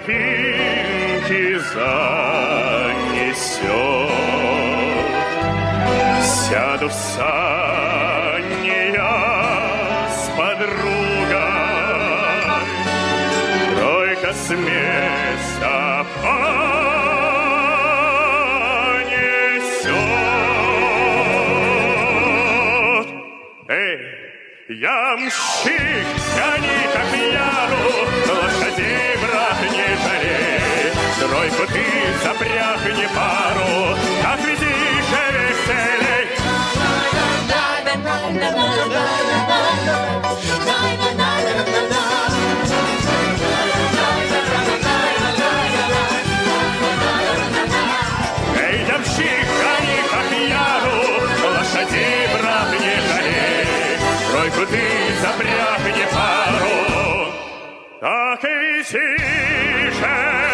тропинки занесет. Сяду в сани я с подругой, тройка с места понесет. Эй, ямщик, тяни как пьяну, лошадей, брат, не жалей. Тройку ты запрягни пару, как везишь веселей. Эй, ямщик, гони как пьяну, лошадей, брат, не жалей. Тройку ты запрягни пару, так и тише.